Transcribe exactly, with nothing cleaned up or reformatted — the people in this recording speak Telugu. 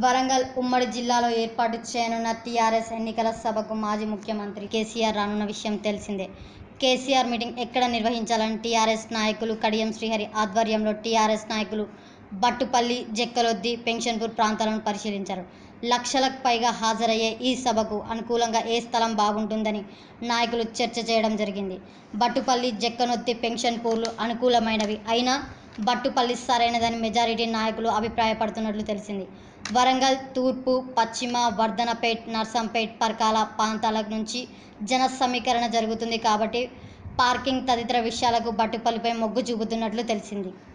వరంగల్ ఉమ్మడి జిల్లాలో ఏర్పాటు చేయనున్న టీఆర్ఎస్ ఎన్నికల సభకు మాజీ ముఖ్యమంత్రి కేసీఆర్ రానున్న విషయం తెలిసిందే. కేసీఆర్ మీటింగ్ ఎక్కడ నిర్వహించాలని టీఆర్ఎస్ నాయకులు కడియం శ్రీహరి ఆధ్వర్యంలో టీఆర్ఎస్ నాయకులు బట్టుపల్లి, జక్కలొద్ది, పెన్షన్పూర్ ప్రాంతాలను పరిశీలించారు. లక్షలకు పైగా హాజరయ్యే ఈ సభకు అనుకూలంగా ఏ స్థలం బాగుంటుందని నాయకులు చర్చ చేయడం జరిగింది. బట్టుపల్లి, జక్కనొద్ది, పెన్షన్పూర్లు అనుకూలమైనవి అయినా బట్టుపల్లి సరైనదని మెజారిటీ నాయకులు అభిప్రాయపడుతున్నట్లు తెలిసింది. వరంగల్ తూర్పు, పశ్చిమ, వర్ధనపేట్, నర్సంపేట్, పరకాల ప్రాంతాల నుంచి జన సమీకరణ జరుగుతుంది కాబట్టి పార్కింగ్ తదితర విషయాలకు బట్టుపల్లిపై మొగ్గు చూపుతున్నట్లు తెలిసింది.